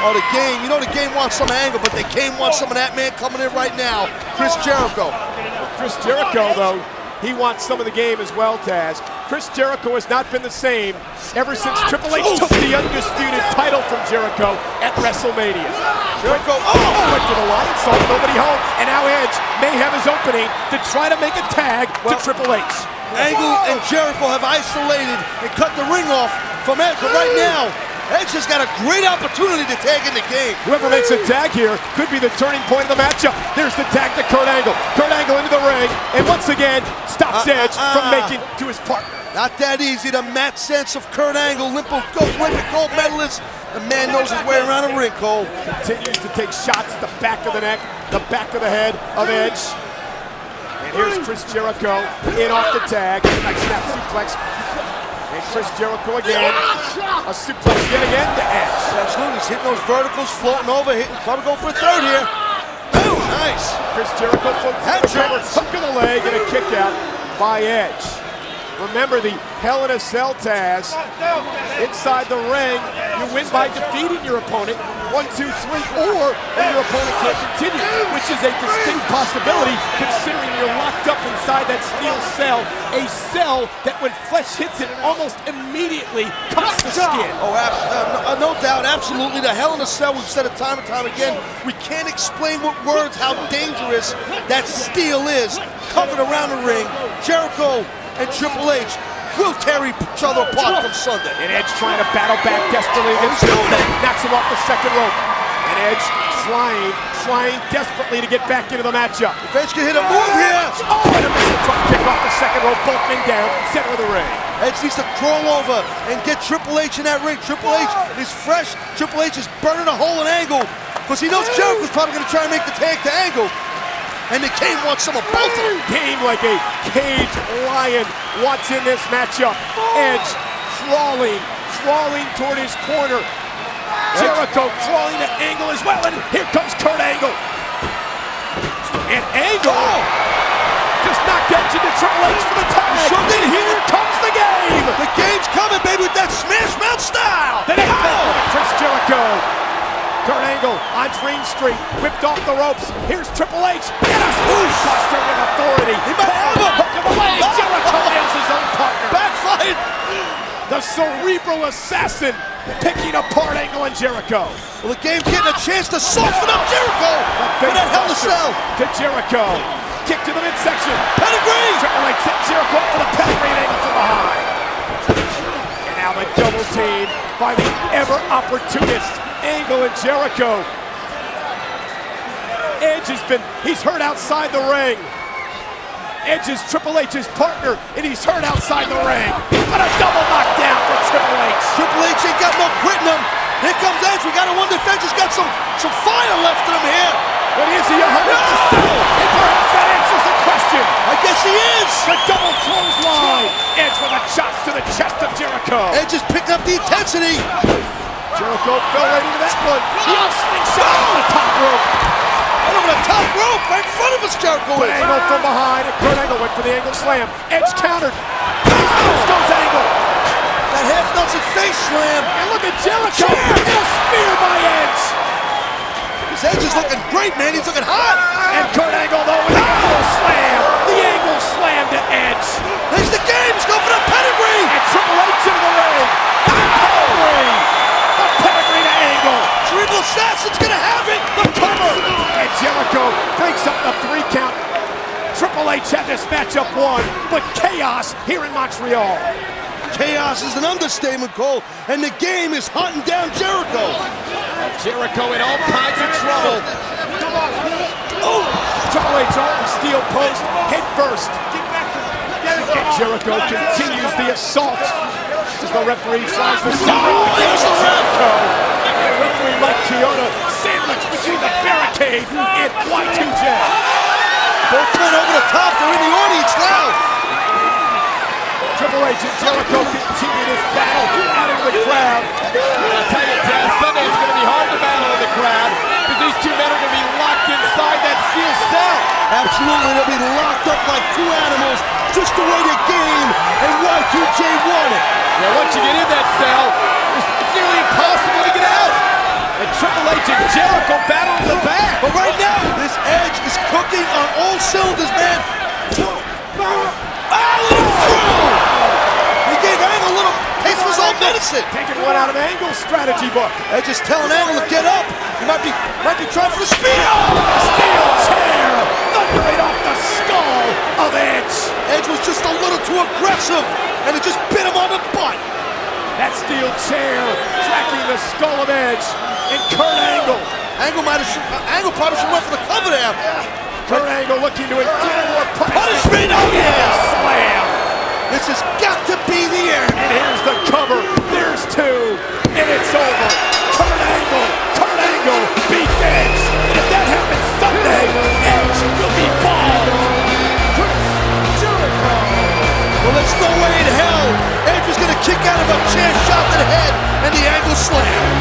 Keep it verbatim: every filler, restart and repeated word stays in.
Oh, the game, you know the game wants some angle, but the game wants some of that man coming in right now, Chris Jericho. Chris Jericho, though, he wants some of the game as well, Taz. Chris Jericho has not been the same ever since Triple H took the undisputed title from Jericho at WrestleMania. Jericho, oh, went to the line, saw nobody home, and now Edge may have his opening to try to make a tag well, to Triple H. Angle and Jericho have isolated and cut the ring off from Edge, but right now, Edge has got a great opportunity to tag in the game. Whoever makes a tag here could be the turning point of the matchup. There's the tag to Kurt Angle. Kurt Angle into the ring, and once again, stops uh, Edge uh, uh, from making to his partner. Not that easy. The match sense of Kurt Angle, Olympic gold medalist. The man knows his way around the ring, Cole. Continues to take shots at the back of the neck, the back of the head of Edge. And here's Chris Jericho in off the tag. Nice snap suplex. And Chris Jericho again. A suplex yet again to Edge. Absolutely. He's hitting those verticals, floating over, hitting, probably going for a third here. Oh, nice. Chris Jericho floats over, hook of the leg, and a kick out by Edge. Remember the Hell in a Cell, Taz. Inside the ring, you win by defeating your opponent, one, two, three, or your opponent can't continue, which is a distinct possibility considering you're locked up inside that steel cell, a cell that when flesh hits it almost immediately cuts the skin. Oh, uh, no, no doubt, absolutely. The Hell in a Cell, we've said it time and time again, we can't explain with words how dangerous that steel is. Covered around the ring, Jericho and Triple H will tear each other apart from Sunday. And Edge trying to battle back desperately against Triple H, knocks him off the second rope. And Edge trying, trying desperately to get back into the matchup. If Edge can hit a move here. Oh, and a missile drop kick off the second rope, both men down, center of the ring. Edge needs to crawl over and get Triple H in that ring. Triple H is fresh. Triple H is burning a hole in Angle because he knows Jericho's probably going to try and make the tag to Angle. And the game wants some of both of them. Game like a caged lion wants in this matchup. Edge crawling, crawling toward his corner. Jericho crawling to Angle as well, and here comes Kurt Angle. And Angle oh. just knocked Edge into Triple H for the tag. Sure did. Here comes the game. The game's coming, baby, with that smash mouth style. The next oh. Chris Jericho. Kurt Angle on Dream Street, whipped off the ropes. Here's Triple H. Get us buster with authority. He might have him. Hook of the leg. Jericho nails his own partner. Backfired. The cerebral assassin picking apart Angle and Jericho. Well, the game's getting a chance to soften up Jericho for that Hell in a Cell. To Jericho. Kick to the midsection. Pedigree. Triple H hit Jericho for the pedigree and Angle from behind. And now the double team by the ever opportunist Angle and Jericho. Edge has been, he's hurt outside the ring. Edge is Triple H's partner, and he's hurt outside the ring. But a double knockdown for Triple H. Triple H ain't got no quitting him. Here comes Edge. We got a wonder if Edge has got some, some fire left in him here. But is he a hundred percent? And perhaps that answers the question. I guess he is. The double clothesline. Edge with a chop to the chest of Jericho. Edge is picking up the intensity. Jericho fell right into that one. He on slingshot on the top rope. Right over the top rope, right in front of us, Jericho. But Angle from behind, and Kurt Angle went for the Angle slam. Edge countered. There goes Angle. That half Nelson face slam. And look at Jericho. And a spear by Edge. His Edge is looking great, man. He's looking hot. And Kurt Angle, though, with the Angle slam. The Angle slam to Edge. There's the game. He's going for the pedigree. And Triple H into the ring. The pedigree. The pedigree to Angle. Cerebral Assassin's going to have it. The cover. And Jericho breaks up the three count. Triple H had this matchup won, but chaos here in Montreal. Chaos is an understatement, Cole, and the game is hunting down Jericho. Jericho in all kinds of trouble. Oh! Triple H on the steel post, head first. And Jericho continues the assault as the referee tries to stop it. There's the Jericho. And referee Mike Chioda sandwiched between the barricade and Y two J. Both men over the top, they're in the audience now. Triple H and Jericho continue this battle out in the crowd. I'll tell you, Taz, Sunday is going to be hard to battle in the crowd because these two men are going to be locked inside that steel cell. Absolutely, they'll be locked up like two animals, just the way the game and Y two J won it. Yeah, once you get in that cell, it's nearly impossible to get out. And Triple shoulders, man. Ah, little throw. He gave Angle a little taste of his own medicine. Taking one out of Angle's strategy book. They're just telling Angle to get up. He might be, might be trying for the spear. Steel chair, thundering off the skull of Edge. Edge was just a little too aggressive, and it just bit him on the butt. That steel chair tracking the skull of Edge and Kurt Angle. Angle might have, uh, Angle probably should have went for the cover there. Kurt Angle looking to inflict more punishment. Punishment, oh yeah! Slam. This has got to be the end. And here's the cover. There's two, and it's over. Kurt Angle, Kurt Angle beats Edge. And if that happens Sunday, Edge will be bald. Jericho. Well, there's no way in hell Edge was going to kick out of a chair shot to the head and the Angle slam.